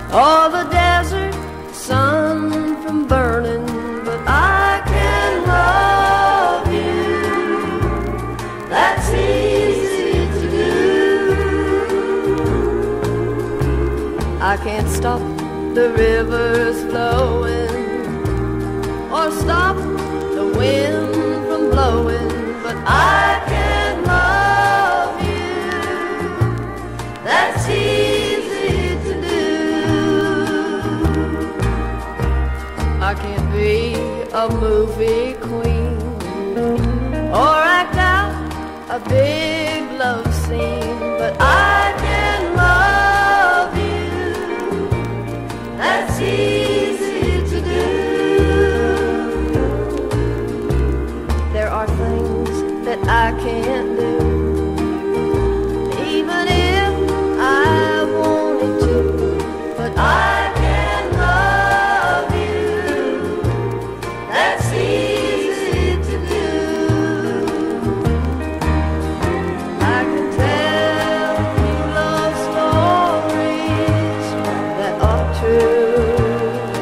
or the desert sun from burning, but I can love you. That's easy to do. I can't stop the rivers flowing or stop the wind from blowing, but I can love you. That's easy to do. I can't be a movie queen or act out a big love scene, but I can love you. That's easy to do. There are things that I can't do, even if I wanted to, but I can love you. That's easy to do. I can tell you love stories that are true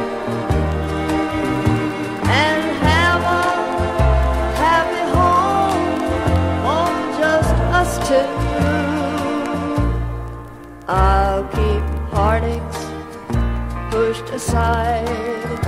and have a happy home for just us two. I'll keep heartaches pushed aside